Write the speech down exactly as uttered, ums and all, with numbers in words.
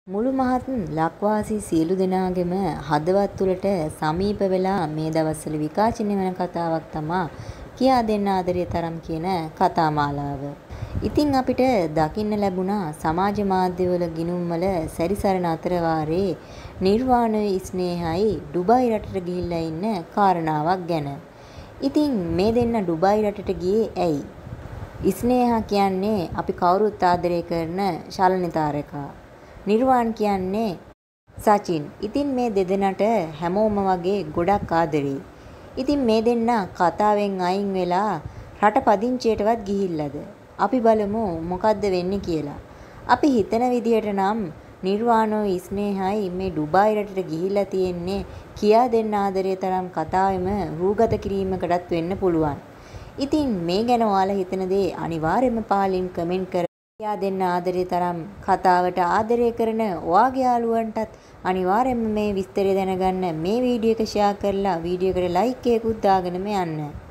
මුළු මහත් ලක්වාසී සියලු දෙනාගේම හදවත් තුළට සමීප වෙලා මේ දවස්වල විකාශනය වෙන කතාවක් තමයි කියා දෙන්න ආදරේ තරම් කියන කතා මාලාව. ඉතින් අපිට දකින්න ලැබුණා සමාජ මාධ්‍යවල ගිණුම්වල සැරිසරන අතර වාරේ නිර්වාණයි ස්නේහයි ඩුබායි රටට ගිහිල්ලා ඉන්න කාරණාවක් ගැන. ඉතින් මේ දෙන්න ඩුබායි රටට ගියේ ඇයි? ස්නේහා කියන්නේ අපි කවුරුත් ආදරය කරන ශලනිතාරකා. නිර්වාණ කියන්නේ සචින්. ඉතින් මේ දෙදෙනාට හැමෝම වගේ ගොඩක් ආදරේ. ඉතින් මේ දෙන්න කතාවෙන් අයින් වෙලා රට පදිංචියටවත් ගිහිල්ලාද? අපි බලමු මොකද්ද වෙන්නේ කියලා. අපි හිතන විදිහට නම් නිර්වාණෝ ස්නේහයි මේ ඩුබායි රටට ගිහිල්ලා තියෙන්නේ කියා දෙන්න ආදරේ තරම් කතාවෙම රූගත කිරීමකටත් වෙන්න පුළුවන්. ඉතින් මේ ගැන ඔයාලා හිතන දේ අනිවාර්යයෙන්ම පහලින් කමෙන්ට් කර කියා දෙන්න ආදරේ තරම් කතාවට ආදරය කරන ඔයාගේ යාළුවන්ටත් අනිවාර්යයෙන්ම මේ විස්තරය දැනගන්න මේ වීඩියෝ එක ෂෙයා කරලා වීඩියෝ එකට ලයික් එකකුත් දාගෙනම යන්න.